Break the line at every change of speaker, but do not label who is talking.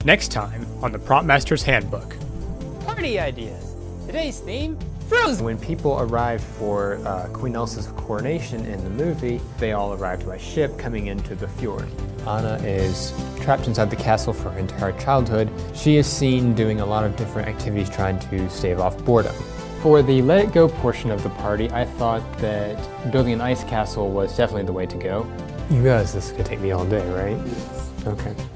Next time on the Prop Master's Handbook.
Party ideas. Today's theme, Frozen.
When people arrived for Queen Elsa's coronation in the movie, they all arrived by ship coming into the fjord. Anna is trapped inside the castle for her entire childhood. She is seen doing a lot of different activities trying to stave off boredom. For the Let It Go portion of the party, I thought that building an ice castle was definitely the way to go. You realize this could take me all day, right? Yes. Okay.